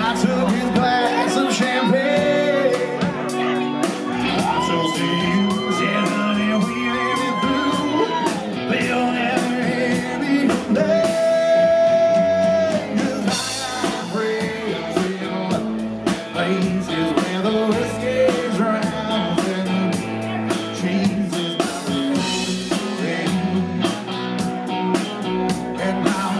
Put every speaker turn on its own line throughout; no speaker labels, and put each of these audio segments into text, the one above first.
took his glass of champagne. I told you, said honey, we live it through. They'll never hear me play. 'Cause I got friends in places where the whiskey drowns and cheese is my thing. And I'm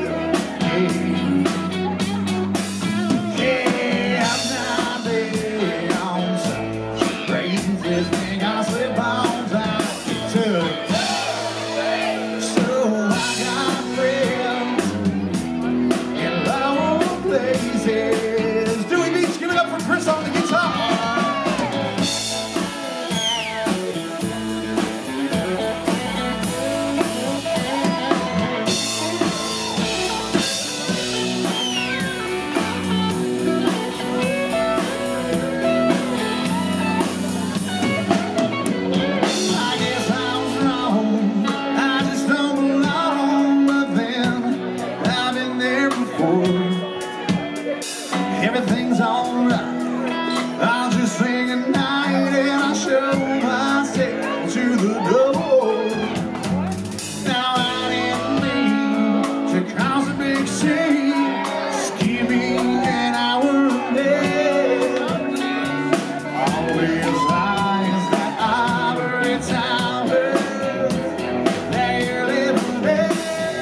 everything's alright. I'll just sing at night and I'll show myself to the door. Now I didn't mean to cause a big scene, scheming an hour a day. All these lies that ivory tower, they're living there.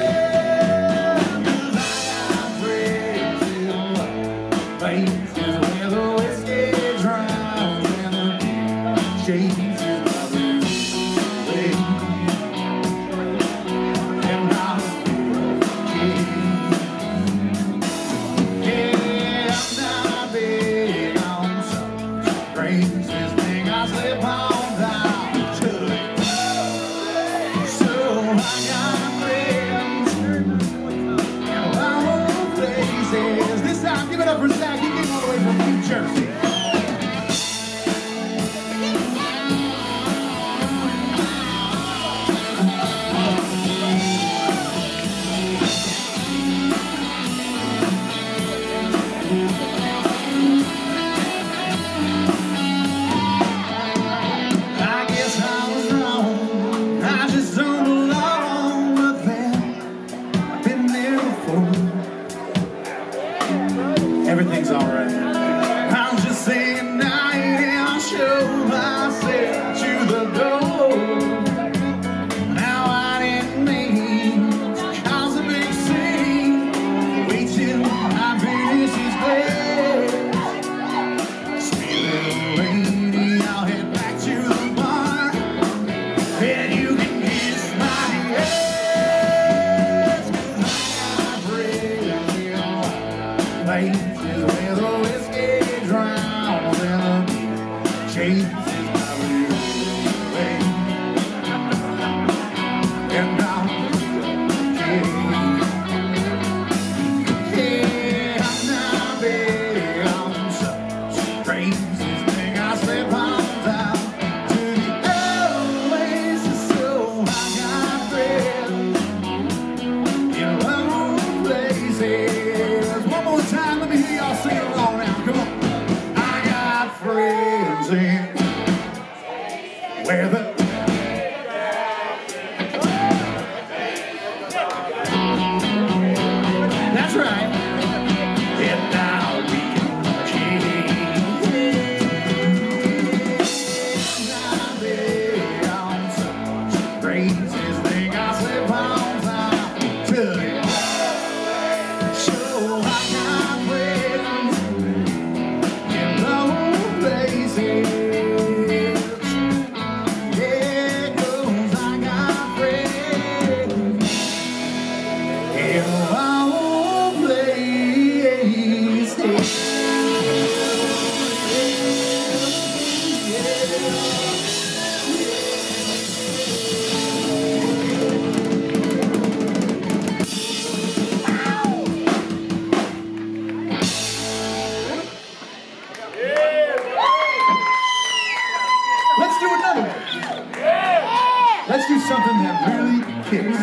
'Cause I got friends in places where the whiskey drowns and the shades is my way. And I'm yeah, I'm not big on some craziest thing. I slip on down to it. So I got friends in long places. This time, give it up for Zach. He came all the way from New Jersey. I guess I was wrong. I just don't belong with them. I've been there before. Everything's alright. I'll just sing at night and I'll show myself to the door. Now I didn't mean to cause a big scene. Wait till I finish this place. Sweet little lady, I'll head back to the bar, and you can kiss my ass. 'Cause I got friends in places where the whiskey drowns and the chase is my real way. And I'm yeah, I'm not big on such crazy thing. I slip on down to the oasis, so I got friends in long places. One more time, let me hear y'all sing along now. Come on. I got friends in where the that's right. And now we can not big on such crazy thing. I slip on down to it. So I got friends in low places. Yeah, 'cause I got friends in low places. Let's do another one. Let's do something that really kicks.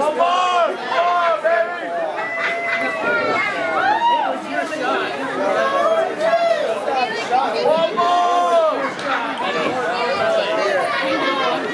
Come on.